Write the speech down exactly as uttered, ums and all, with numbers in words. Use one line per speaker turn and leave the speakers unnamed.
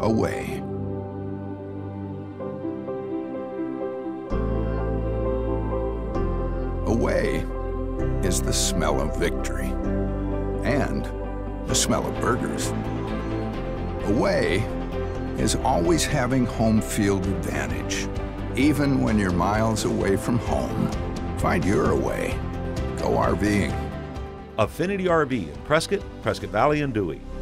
away. Away is the smell of victory and the smell of burgers. Away is always having home field advantage, even when you're miles away from home. Find your away. Go RVing.
Affinity R V in Prescott, Prescott Valley, and Dewey.